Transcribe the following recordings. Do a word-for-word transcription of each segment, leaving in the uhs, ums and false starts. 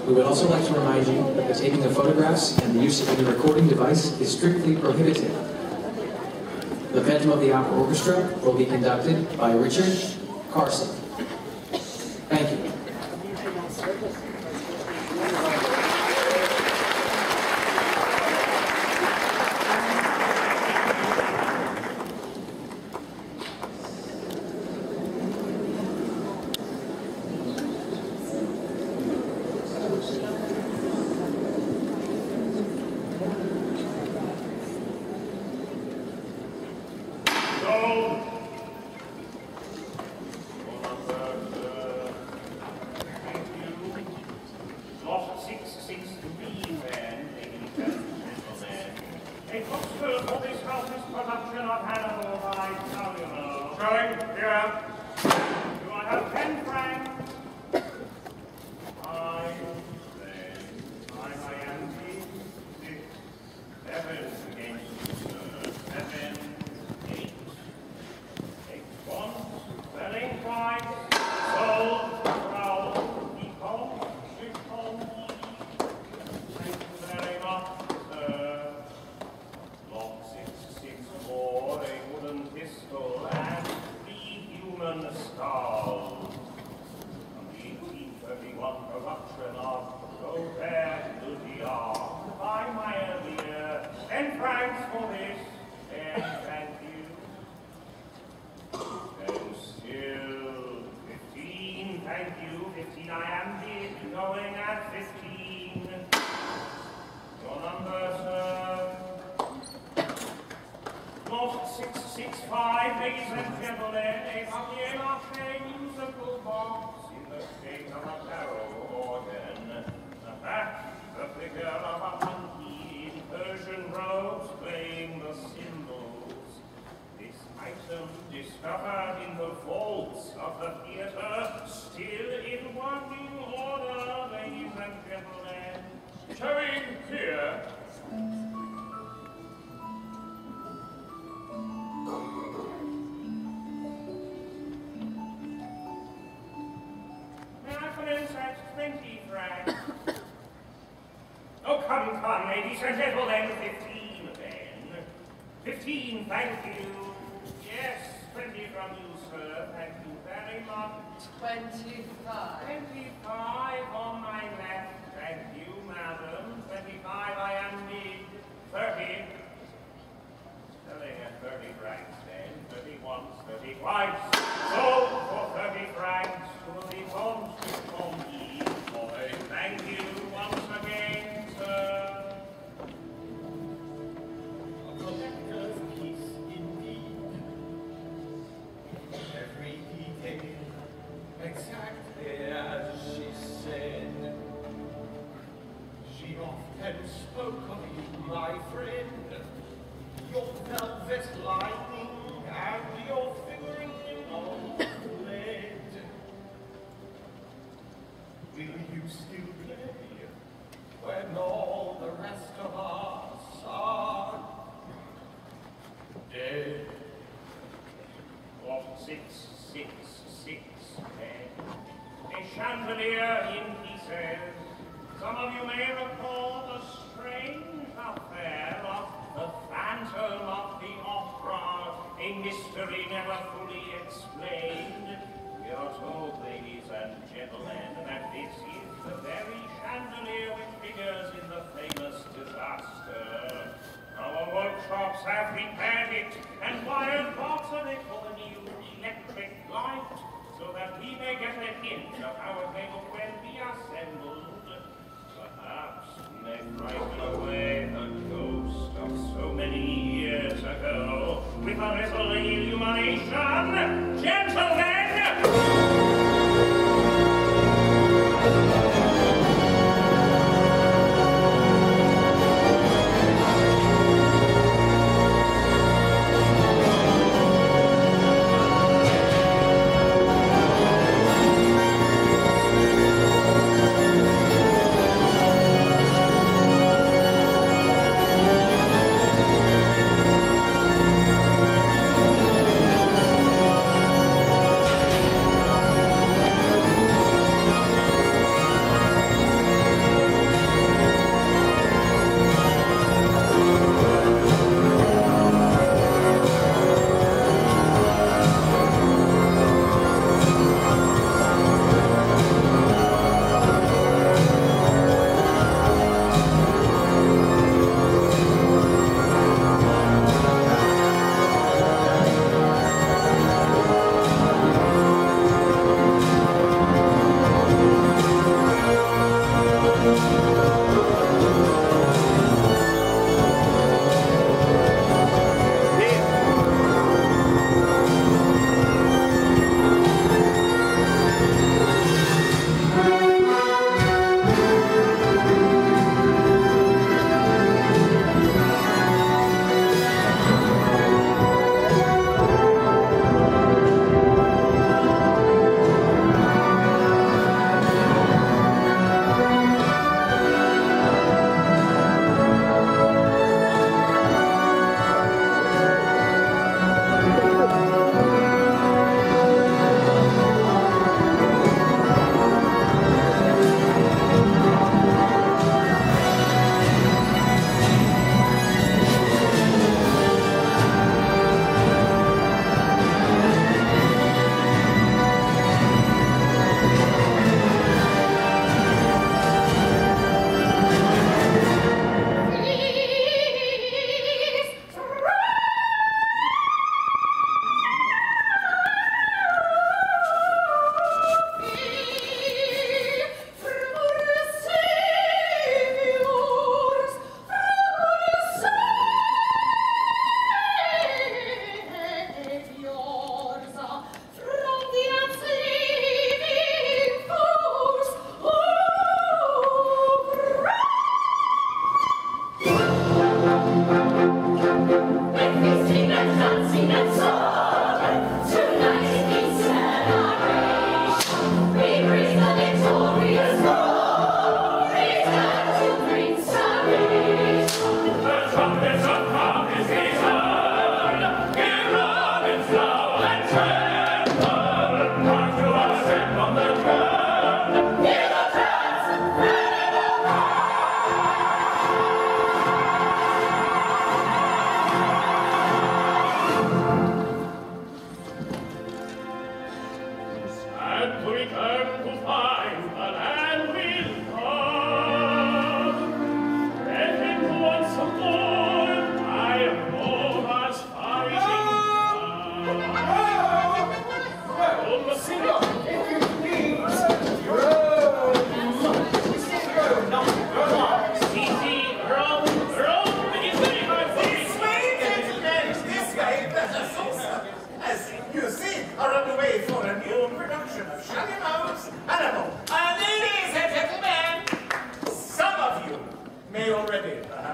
We would also like to remind you that the taking of photographs and the use of any recording device is strictly prohibited. The Phantom of the Opera Orchestra will be conducted by Richard Carson. Thank you.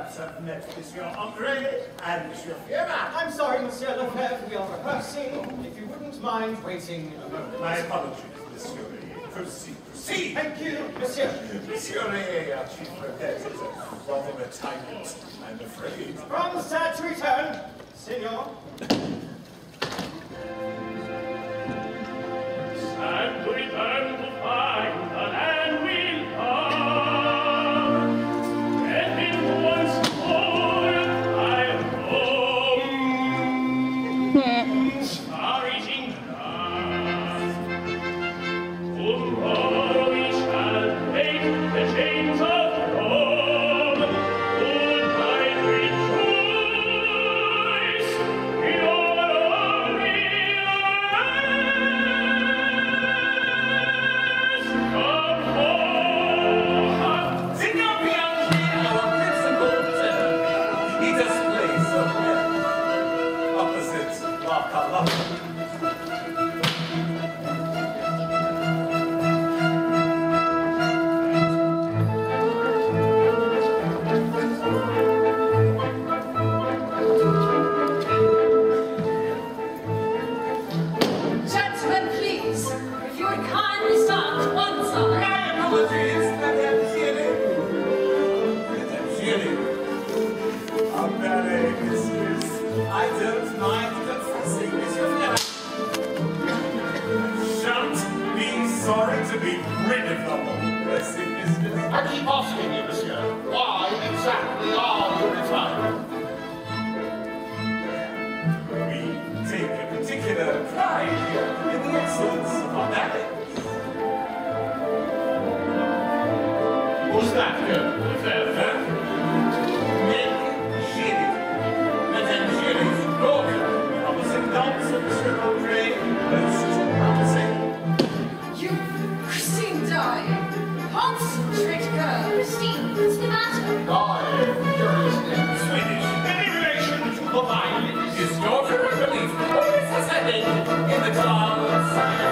perhaps have met Monsieur Andre and Monsieur Firmin. I'm sorry, Monsieur Lefebvre, we are rehearsing. If you wouldn't mind waiting a moment. My apologies, Monsieur. Proceed, proceed. Thank you, Monsieur. Monsieur, our chief repairs is a rather of a tyrant, I'm afraid. From sad to return, Signor. Sad to return to find the land we'll come. Let him once more I roam. Far-reaching grass. Tomorrow we shall break the chains of Rome. Goodbye, rejoice in all of me. Gentlemen, please, if you would kindly stand to one side. My apologies, Madame Gilly. Madame Gilly. A ballet mistress. I don't mind confessing, Monsieur Firmin. Shan't be sorry to be rid of the whole blessed business. I keep asking you, monsieur, why exactly are you retiring? We take a particular pride here in the excellence of our ballet. Who's that girl? Further, Meg Gilly. Madame Gilly's daughter. Promising dancer, Monsieur Andre. Most promising. You, Christine Dye. Concentrate, girl. Christine, what's the matter? Dying, curious name. Swedish. Any relation to the violinist? His daughter, I believe, always has her head in the clouds.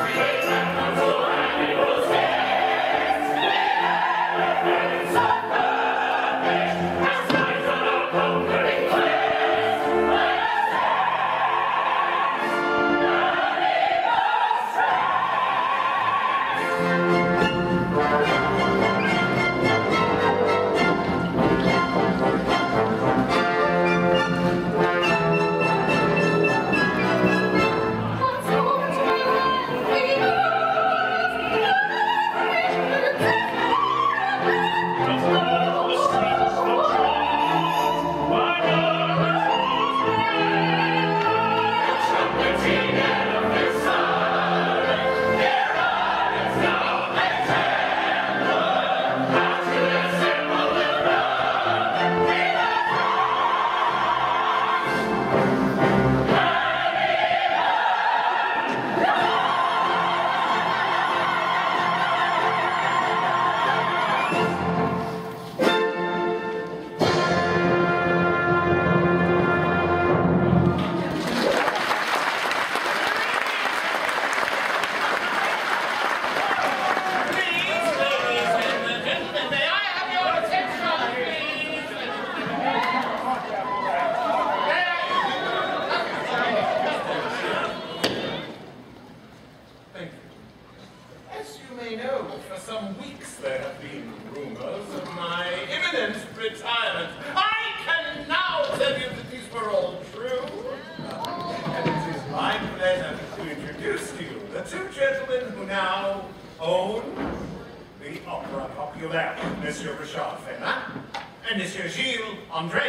Monsieur Richard Firmin and Monsieur Gilles Andre.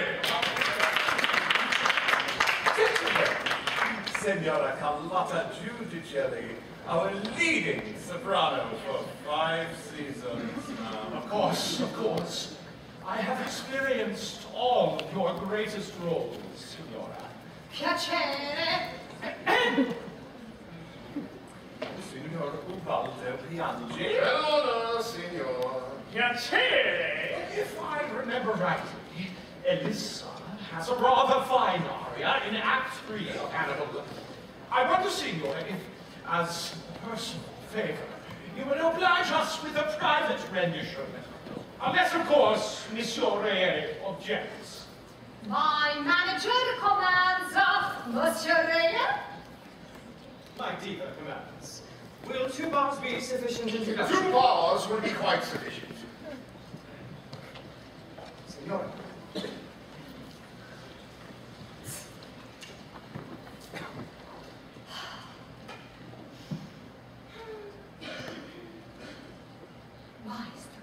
Senora Carlotta Giudicelli, our leading soprano for five seasons now. Of course, of course. I have experienced all of your greatest roles, Signora. Piacere. Signor Ubaldo Piangi. Hello, Signor. Piacere. If I remember rightly, Elissa has a rather fine aria in Act Three of Hannibal. I wonder, Signor, if, as a personal favor, you would oblige us with a private rendition. Unless, of course, Monsieur Ray objects. My manager commands of Monsieur Reyer. My diva commands. Will two bars be sufficient introduction? Two bars will be quite sufficient. Signora. Maestro.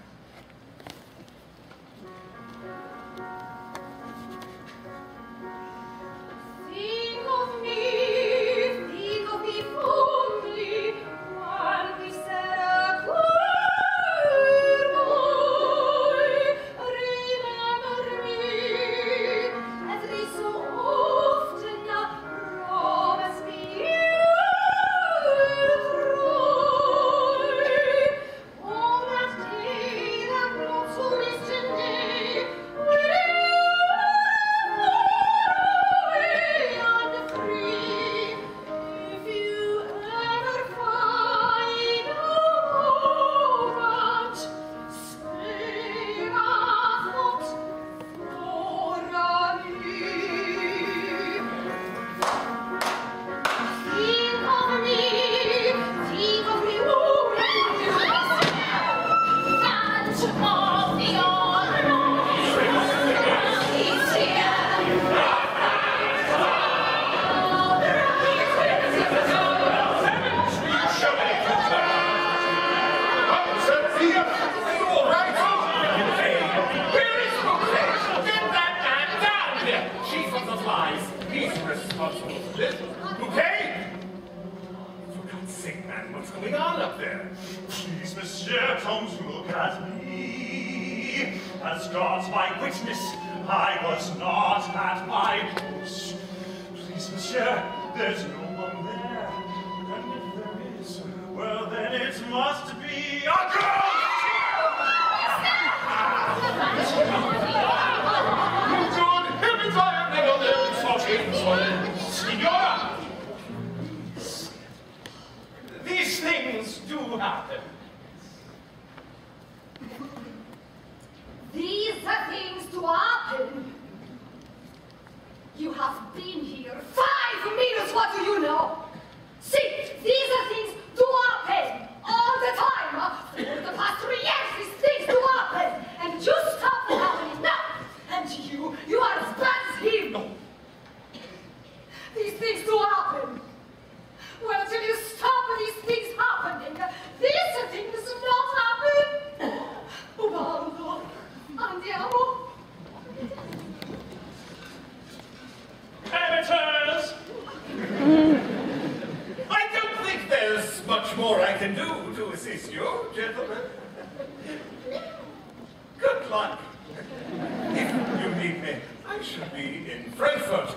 Think of me, think of me fondly, while we said a quiet boy. Remember me, as we so often promised me you will try. On that day, that not so distant day, when and free, if you ever find a moment, spare a thought for me. Think of me, think of me, oh, and of the unknown is here. Oh, Sophia, are you all right? Where is Bouquet? Get that man down here! Chief of the flies. He's responsible for this. Bouquet? For God's sake, man, what's going on up there? Please, monsieur, don't look at me. As God's my witness, I was not at my post. Please, monsieur, there's no one there. And if there is, well, then it must be a girl! Good heavens, I have never known such insolence. Signora! These things do happen. These are things to happen. You have been here five minutes, what do you know? See, these are things to happen all the time. For the past three years, these things do happen. And you stop them happening now. And you, you are as bad as him. These things do happen. Well, till you stop these things happening, these things do not happen. Ubaldo, andiamo. Amateurs! I don't think there's much more I can do to assist you, gentlemen. Good luck. If you need me, I should be in Frankfurt.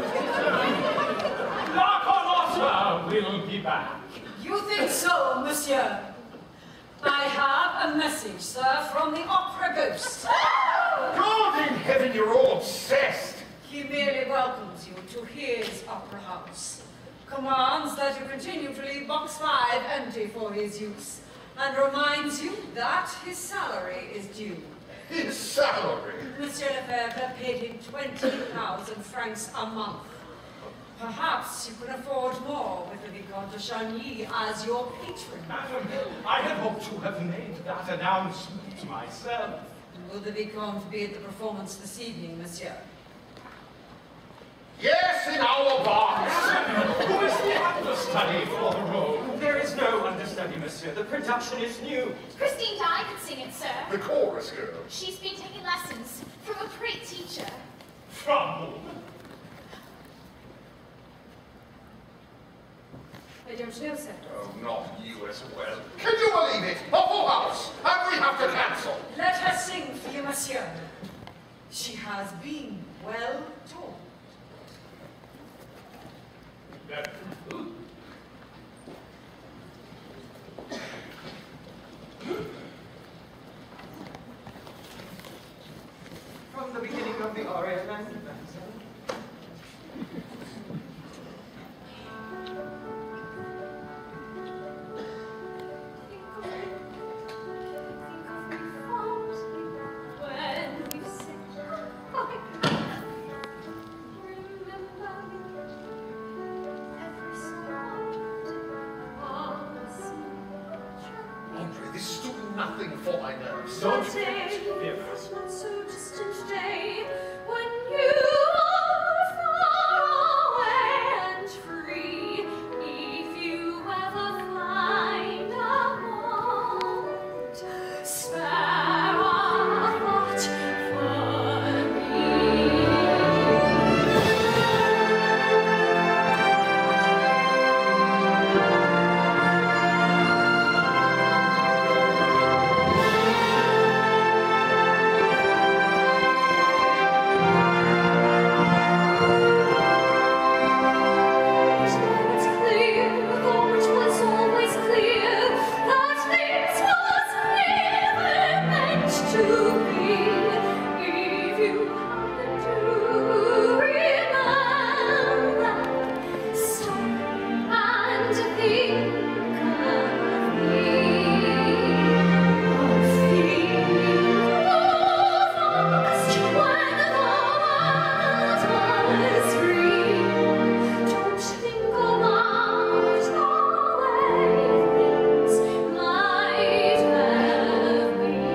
La Carlotta will be back. You think so, monsieur? I have a message, sir, from the opera ghost. God in heaven, you're all obsessed. He merely welcomes you to his opera house, commands that you continue to leave box five empty for his use, and reminds you that his salary is due. His salary. Monsieur Lefebvre paid him twenty thousand francs a month. Perhaps you can afford more with the Vicomte de Chagny as your patron. Madam, I had hoped to have made that announcement myself. Will the Vicomte be at the performance this evening, monsieur? Yes, in our box. Who is the understudy for the role? There is no understudy, monsieur. The production is new. Christine Dye can sing it, sir. The chorus girl. She's been taking lessons from a great teacher. From whom? I don't know, sir. Oh, not you as well. Can you believe it? A full house, and we have to cancel. Let her sing for you, monsieur. She has been well taught. From the beginning of the aria, mademoiselle. Think of me, think of me fondly, Don't day, fear. not so distant day, when you are far away and free. If you ever find a moment, spare a thought for me. It's clear, though it was always clear, that this was never meant to be. If you happen to remember, stop and think of me. Think of us when the world was free. Don't think about the way things might have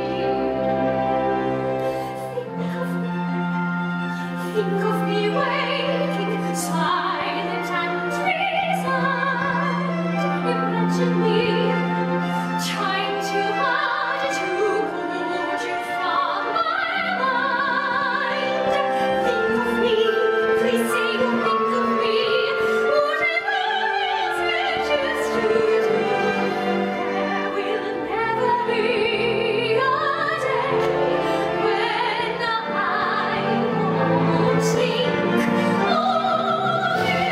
been. Think of me, think of me waking, silent and resigned. Imagine me trying too hard to put you from my mind. Think of me, please say you think of me. Whatever else you choose to do, there will never be a day when I won't think of you.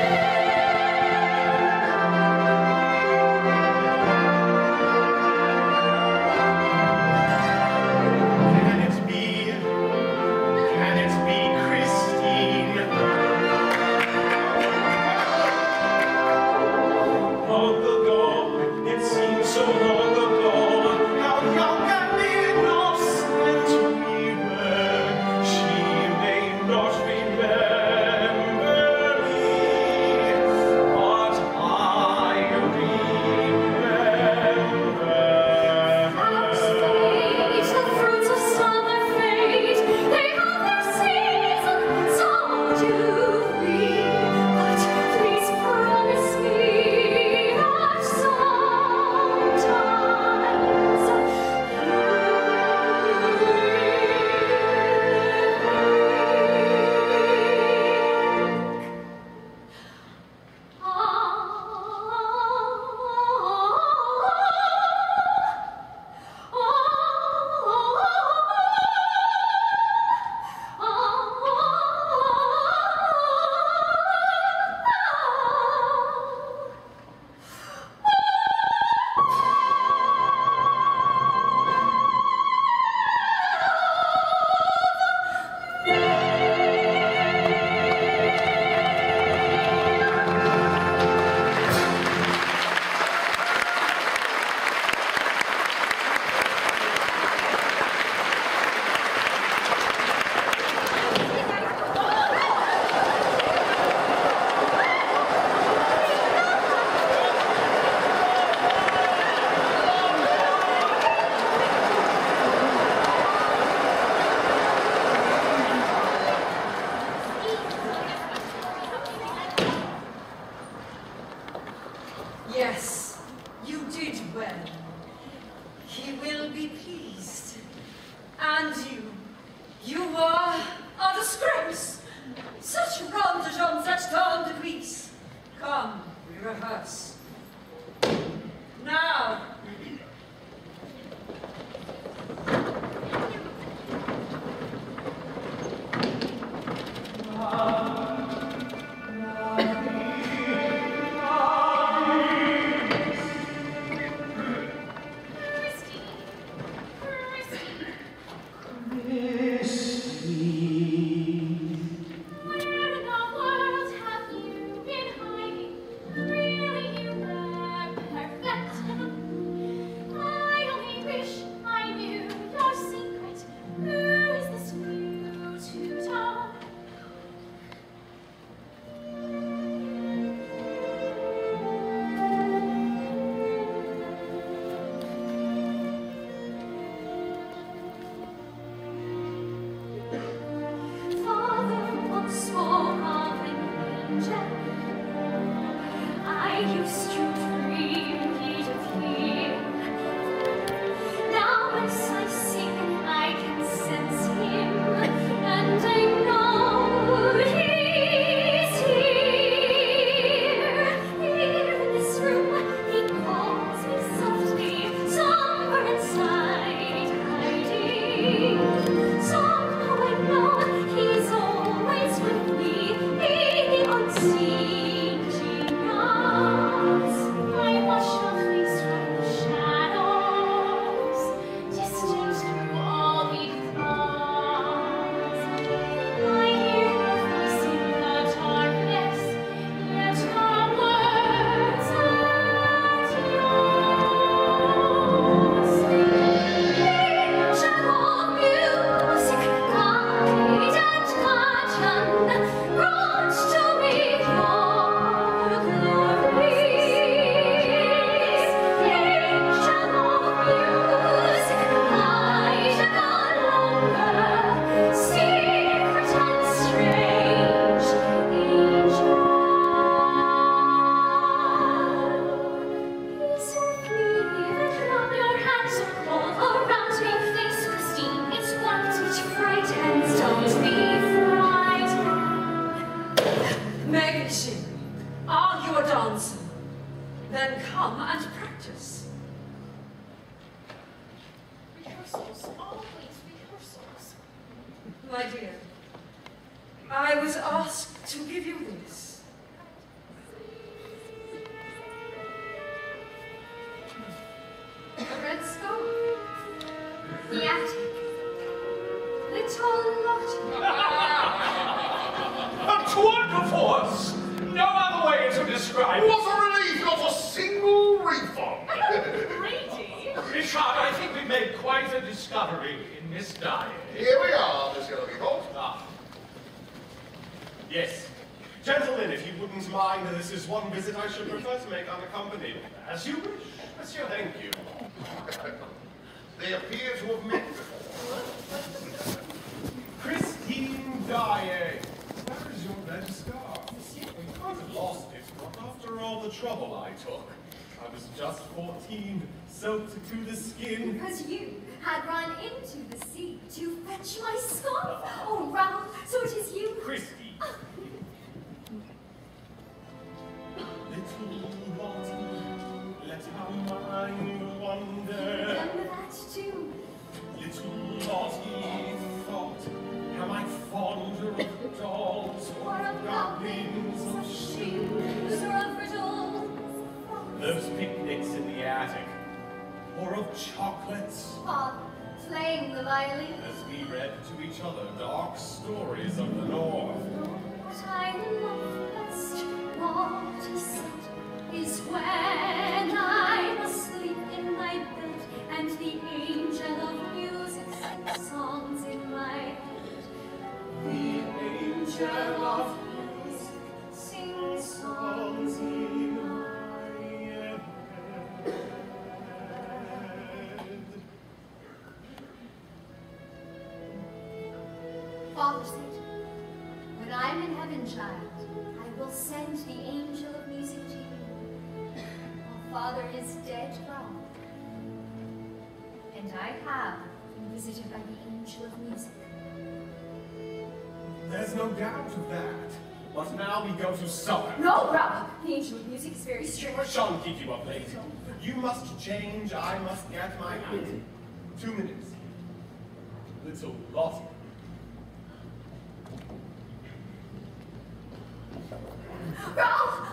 Can it be? Can it be Christine? Long ago, it seems so long ago, how young and innocent we were. She may not remember me, but I remember her. Fate, the fruits of summer fade, they have their season, so do we. But please promise me that sometimes Yes, you did well. He will be pleased. And you, you are a disgrace. Such rum de jam, such temps de cuisse. Come, we rehearse. Now. Where in the world have you been hiding? Really, you and don't be frightened. Megashiri, are you a dancer? Then come and practice. Rehearsals, always rehearsals. My dear, I was asked to give you this. A red scarf. The attic. Little Lottie. A tour de force! No other way to describe it. What a relief, not a single refund. Brady? Richard, I think we've made quite a discovery in this diet. Here we are, Monsieur Lecoq. Ah. Yes. Gentlemen, if you wouldn't mind, this is one visit I should prefer to make unaccompanied. As you wish. Monsieur, thank you. They appear to have met before. Christine Daae. Where is your red scarf? We can't have lost it, not after all the trouble I took. I was just fourteen, soaked to the skin. Because you had run into the sea to fetch my scarf. Oh, Ralph, so it is you. Christine. Little Lottie, let our mind wander. Remember that too. Little Lottie thought, am I fonder of dolls Or of goblins, of shoes, or of riddles. those picnics in the attic, or of chocolates, Father, playing the violin. as we read to each other dark stories of the North. What I love best, what he said, is when I must sleep in my bed, and the angel of music sings songs in my head. The angel of music sings songs in my head. Father said, when I'm in heaven, child, I will send the angel of music to you. Our father is dead wrong. And I have been visited by the angel of music. There's no doubt of that. But now we go to supper. No, Ralph! The angel of music is very strict. I shan't keep you up late. You must change, I must get my hat. Two minutes. Little Lottie. Ralph!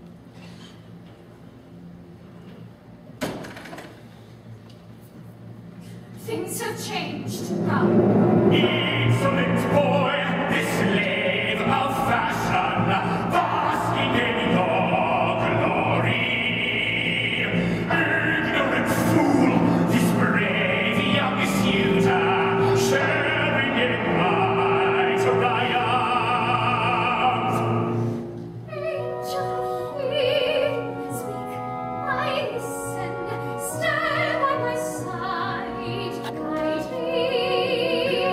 Things have changed, Ralph. Insolent boy, the slave of fashion, basking in your glory. Ignorant fool, this brave young suitor, sharing in my triumph. Angel of music, speak, I listen. Stand by my side, guide me.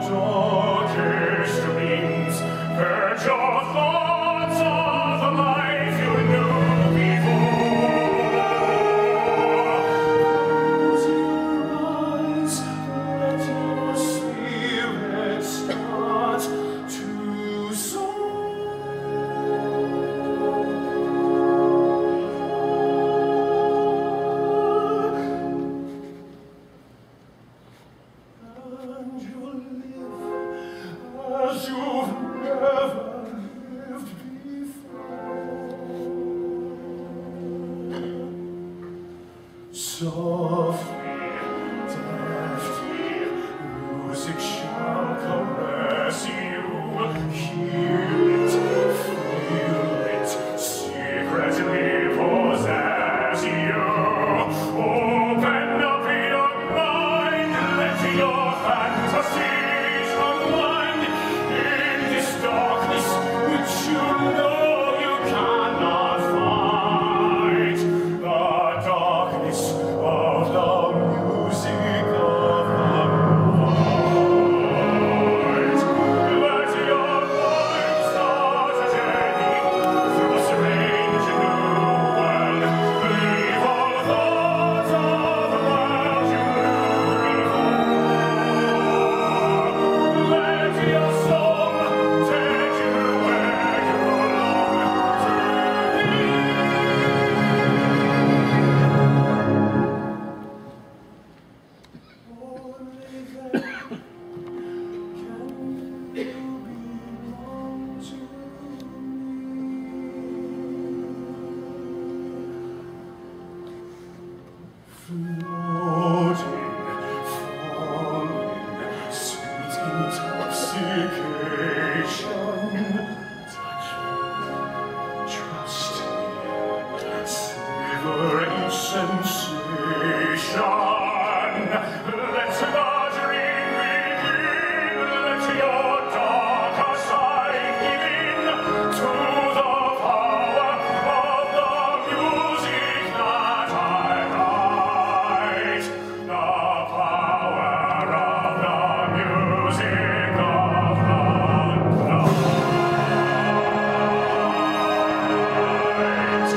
darkest dreams, purge your thoughts of the life you knew before. Close your eyes, let your spirit start to soar. And you'll live as you've never lived before. Softly, deftly, music shall caress you. Hear it, feel it, secretly possess you. Open up your mind, let your fantasies unwind in this darkness which you know you cannot fight. The darkness of the music of the night. Let your mind start a journey through a strange new world. Leave all thoughts of the world you knew before. Let your song take you where you long to be. Only then can you belong to me. Floating, falling, sweet intoxication. Touch me, trust me, savor each sensation. Let the dream begin, let your darker side give in to the power of the music that I write. The power of the music of the night.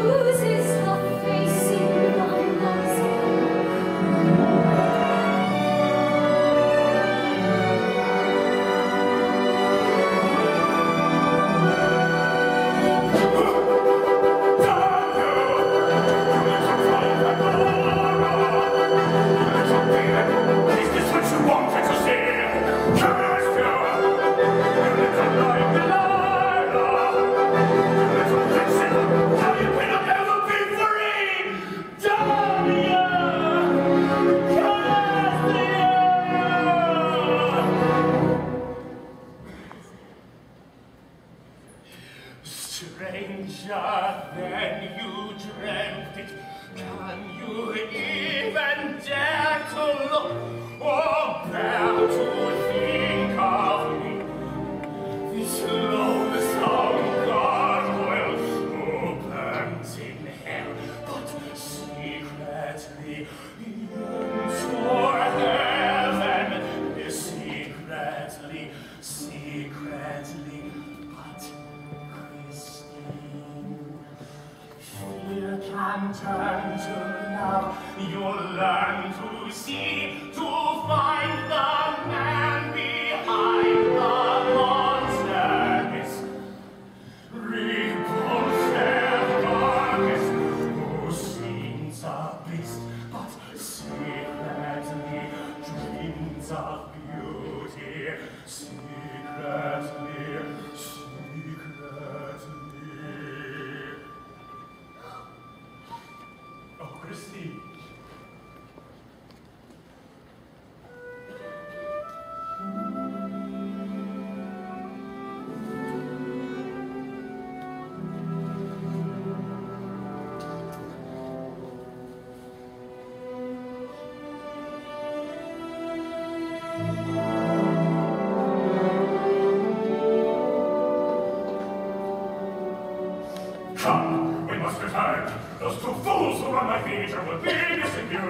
Come, we must return. Those two fools who run my theater will be missing you.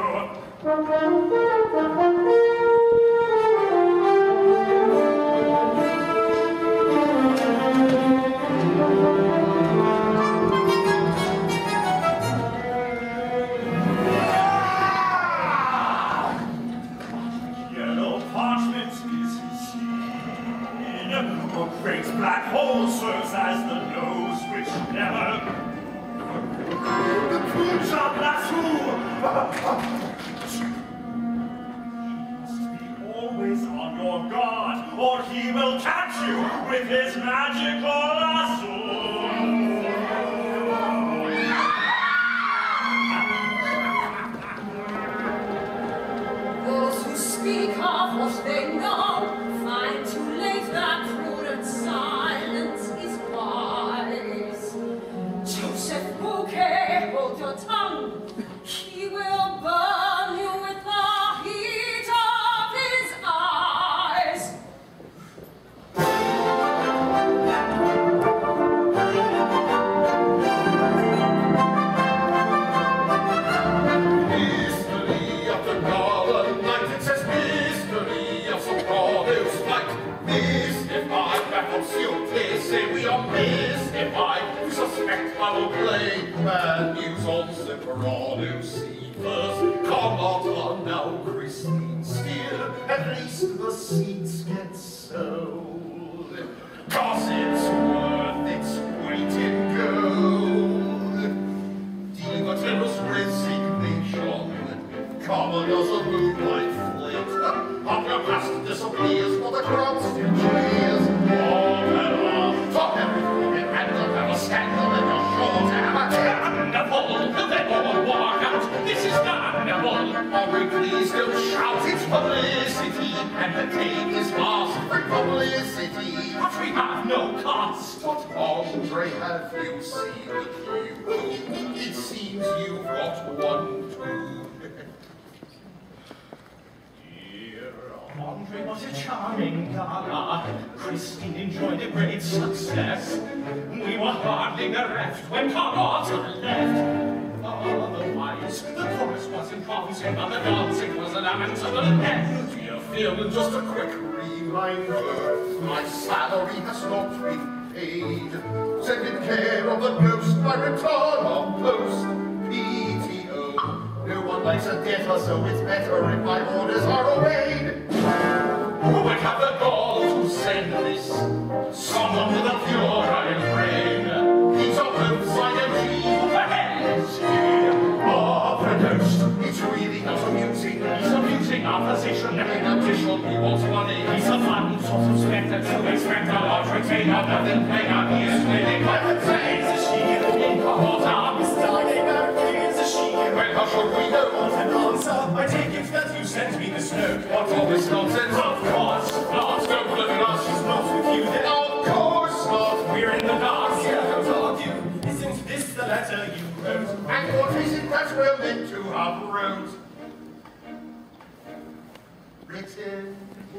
Yellow parchment is his skin. A great black hole serves as the nose which never... The true shall blast you! He must be always on your guard, or he will catch you with his magical lasso. Those who speak of what they know find too late that prudent silence is wise. Joseph Bouquet, hold your tongue. He will burn you with the heat of his eyes. Mystery of the golden night, it says mystery of some goddess flight. Mystified, baffled, you please say we are mystified. We suspect foul play, bad news on Separado Cephas. Come on now, Christine Steele, at least the seats get sold. Cause it's worth its weight in gold. Diva Terra's resignation, common as a moonlight flit. Up your past disappears, but the crowd still cheers. Oh, Bella, talk everything in random, have a scandal in your short have a cannibal. Then all walk out, this is cannibal. Aubrey, please don't shout, it's publicity, and the king is masked for publicity. But we have no cost. What, Andre, have you seen the cue? It seems you've got one too. Dear Andre was a charming gala. Christine enjoyed a great success. We were hardly bereft when Carlotta left. Otherwise, the chorus was in concert, but the dancing was a lamentable death. Dear Phil, just a quick reminder. My salary has not been paid. Send in care of the ghost by return of post. better, so it's better if my orders are obeyed. Who would have the gall to send this? Someone with a puerile brain. He's a both side M G. Who the hell is he? Ah, produced. It's really not amusing. He's abusing our position. In addition, he wants money. He's a fun sort of spectre to expect a large retainer. Nothing paying out. He is really quite the same. Is a she in cohort arm? Is dying out. Is a she. Well, how should we know? What an answer. I take it that you sent me this note. What's all this nonsense? Of course not. Don't look at us. She's not with you then. Of course not. We're in the dark. Here, don't argue. Isn't this the letter you wrote? And what is it that we're meant to have wrote? Written.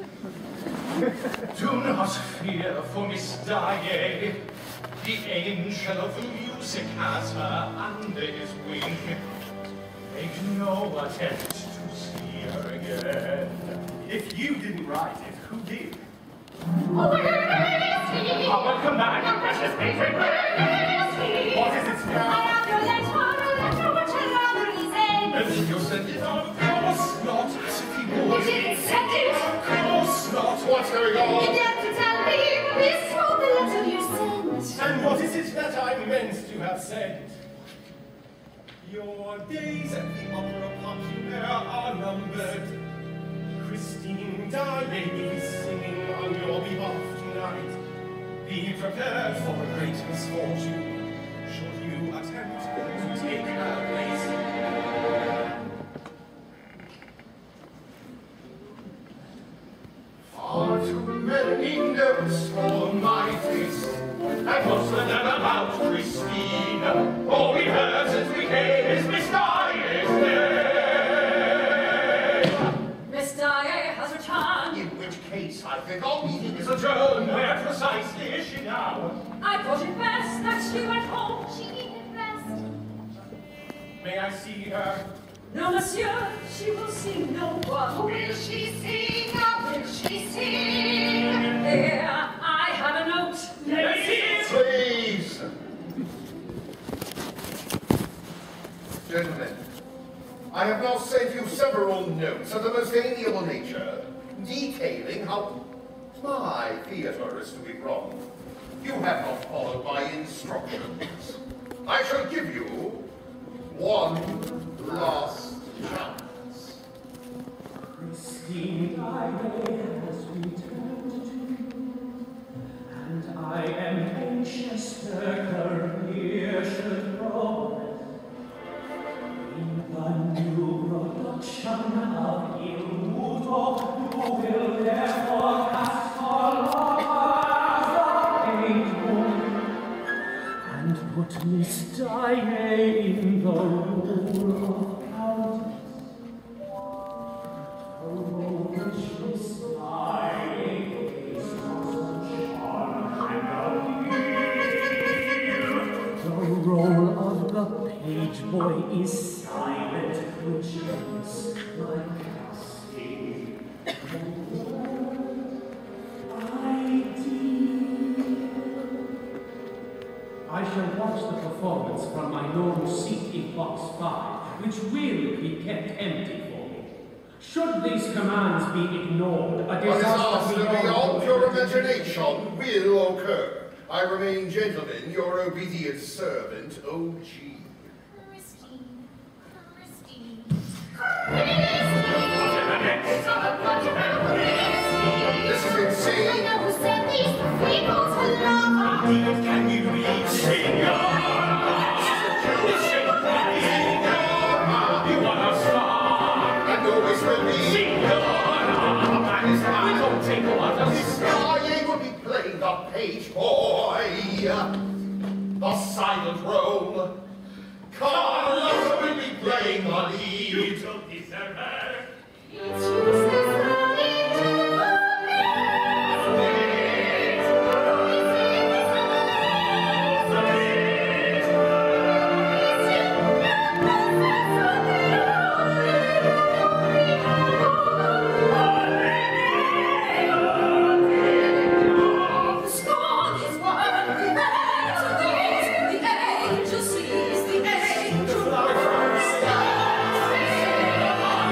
Do not fear for Miss Daae. The angel of music has her under his wing. Make no attempt to see her again. If you didn't write it, who did? Oh, where is he? Oh, welcome back, you precious patron. Where is he? What is it I now? have your letter, a letter which I already sent. And you sent it? Of course not. As if he You would. didn't send it. Of course not. What's going You on? dared to tell me this was the letter you sent. And what is it that I meant to have said? Your days at the opera popular are numbered. Christine Daae is singing on your behalf tonight. Be prepared for a great misfortune should you attempt to take her place. Far too many notes for my taste. And most of them about Christine. All we heard since we came is Miss Daae's name. Miss Daae has returned. In which case, I think our meeting is adjourned. Where precisely is she now? I thought it best that she went home. She needed rest. May I see her? No, monsieur, she will see no one. Will she sing? Or will she sing? There, I have a note. Please. Please. Gentlemen, I have now sent you several notes of the most amiable nature, detailing how my theatre is to be run. You have not followed my instructions. I shall give you one last chance. Christine Daae has returned to you, and I am anxious her career should progress. In the new production of Il Muto, you will therefore cast for lovers the painful, and put Miss Daae in the role of Countess. The role which Miss Daae is charm and appeal. The role of the page boy is silent, which is my casting. I shall watch the performance from my normal seat in box five, which will be kept empty for me. Should these commands be ignored, a A disaster disaster beyond your imagination will occur. I remain, gentlemen, your obedient servant, O G. Christine, Christine, This is insane. know who sent these people to love. Can you read, senor? You are a star, and always will be. That is how we don't take orders. Daae will be playing the page boy, the silent role. Carlos will be playing the lead. You don't deserve her. It's useless running to the Scorn is one we bear to meet. The angel sees the angel.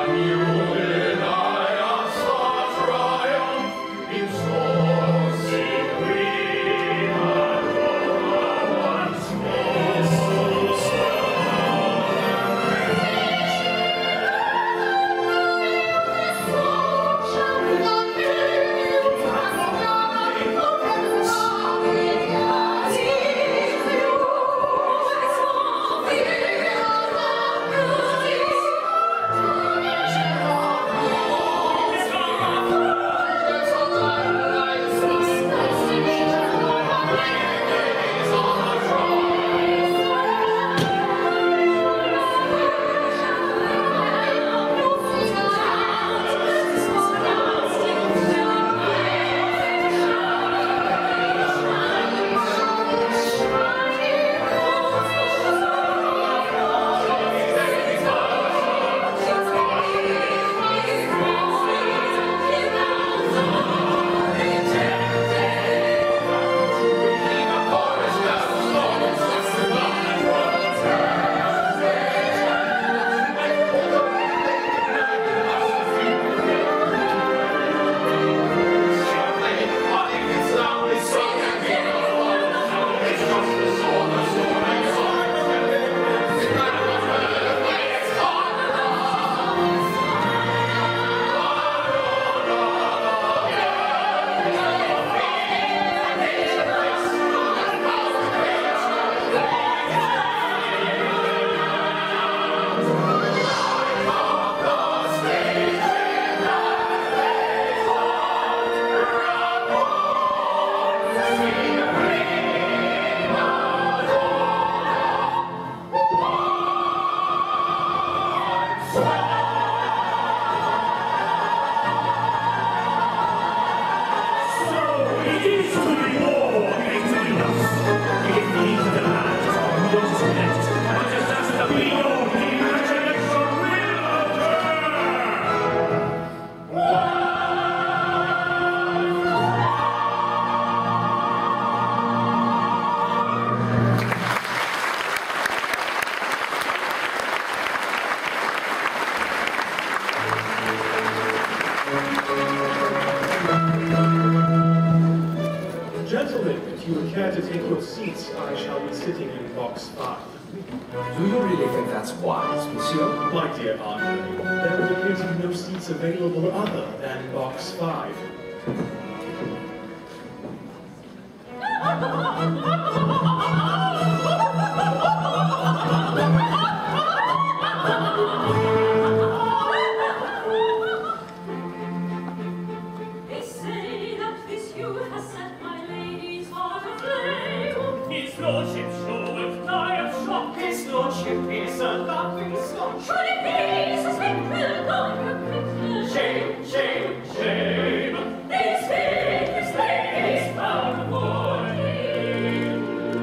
Gentlemen, if you would care to take your seats, I shall be sitting in box five. Do you really think that's wise, monsieur? My dear Andre, there would appear to be no seats available other than box five. They say that this youth has set my lady's heart aflame. His lordship showeth dire shock. His lordship is a laughing stock. Should it be suspect will go shame, shame, shame. They speak this lady's proud warning.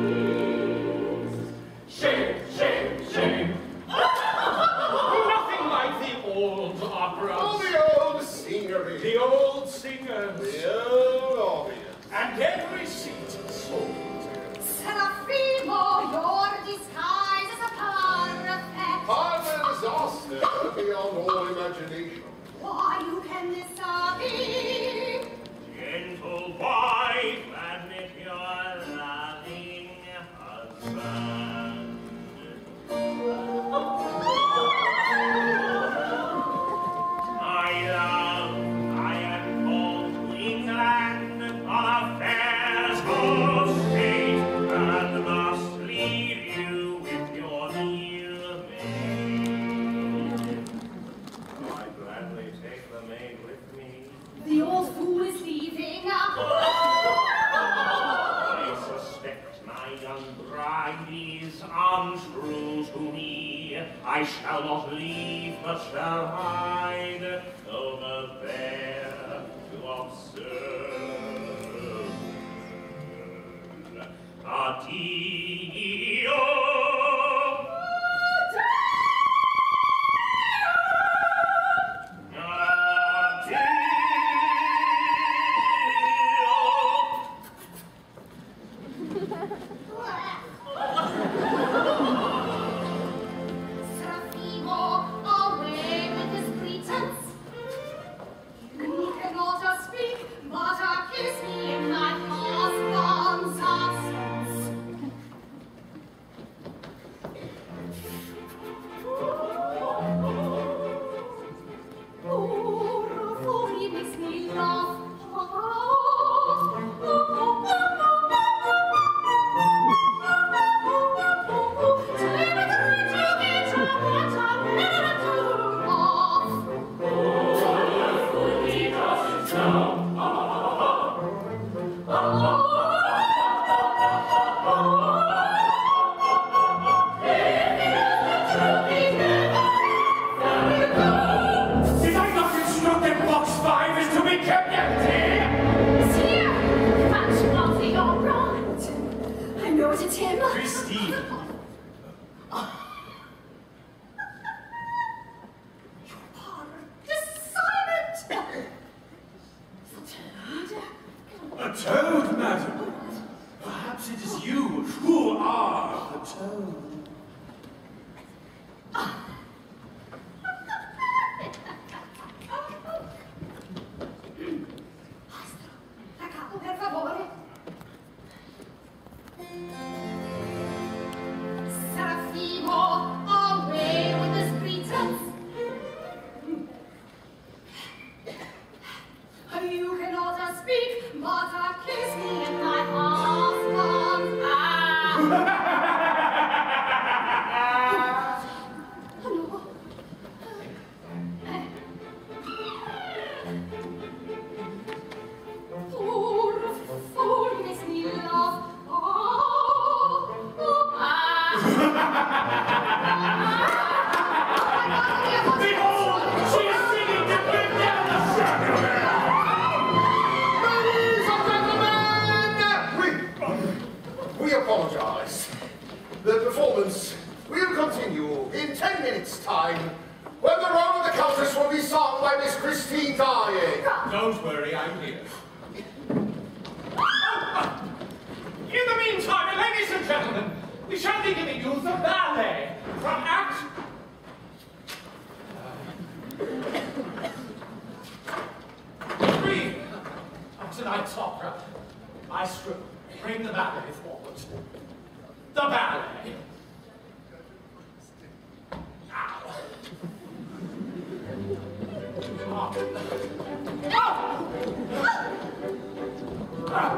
Shame, shame, shame. Nothing like the old opera. Oh, the old scenery. The old singers. The old audience. And every seat sold. Serafimo, your disguise is a perfect. I'm exhausted beyond all imagination. Why you can this be? Gentle wife, admit your loving husband. My love, I am called to England on affairs of state, and must leave you with your new maid. I gladly take the maid with me. The old fool is leaving. I suspect my young bride is untrue to me. I shall not leave, but shall hide over there to observe. Addio. Serafimo, away with his sung by Miss Christine Daae. Don't worry, I'm here. In the meantime, ladies and gentlemen, we shall be giving you the ballet from Act... Three of tonight's opera. Maestro, bring the ballet forward. The ballet. Now. Ah. Ah. Ah.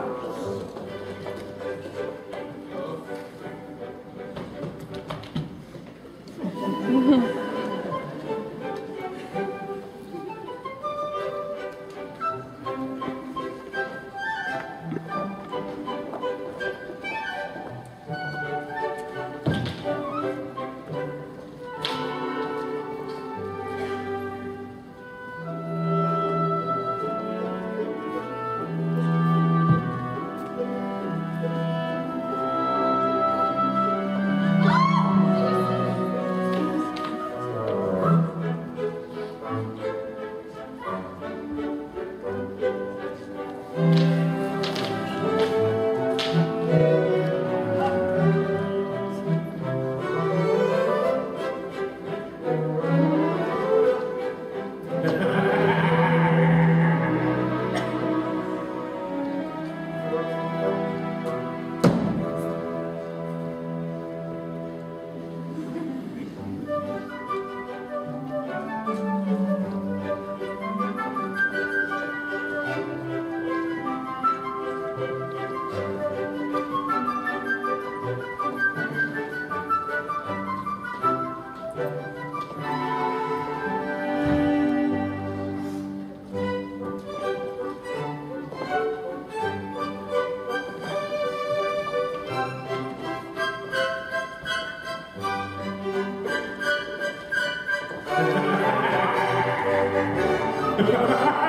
Ha ha ha!